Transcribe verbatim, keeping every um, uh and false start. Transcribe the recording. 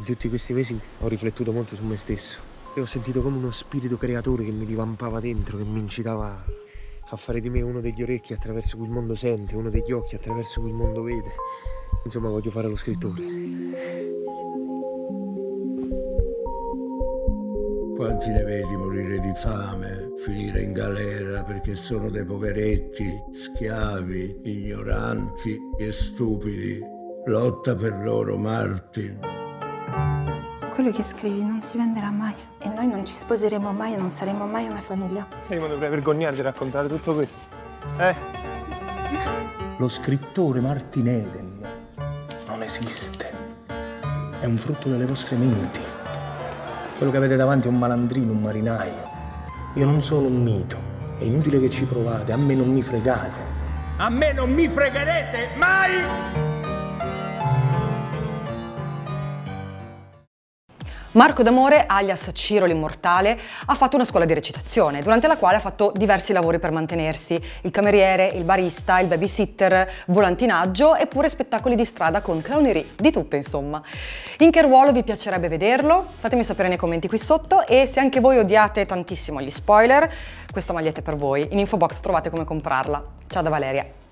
In tutti questi mesi ho riflettuto molto su me stesso e ho sentito come uno spirito creatore che mi divampava dentro, che mi incitava a fare di me uno degli orecchi attraverso cui il mondo sente, uno degli occhi attraverso cui il mondo vede. Insomma, voglio fare lo scrittore. Quanti ne vedi morire di fame, finire in galera perché sono dei poveretti, schiavi, ignoranti e stupidi. Lotta per loro, Martin. Quello che scrivi non si venderà mai e noi non ci sposeremo mai e non saremo mai una famiglia. Io mi dovrei vergognare di raccontare tutto questo. Eh? Lo scrittore Martin Eden non esiste. È un frutto delle vostre menti. Quello che avete davanti è un malandrino, un marinaio. Io non sono un mito. È inutile che ci provate, a me non mi fregate. A me non mi fregherete mai! Marco D'Amore, alias Ciro l'Immortale, ha fatto una scuola di recitazione, durante la quale ha fatto diversi lavori per mantenersi: il cameriere, il barista, il babysitter, volantinaggio e pure spettacoli di strada con clownerie, di tutto insomma. In che ruolo vi piacerebbe vederlo? Fatemi sapere nei commenti qui sotto, e se anche voi odiate tantissimo gli spoiler, questa maglietta è per voi. In info box trovate come comprarla. Ciao da Valeria!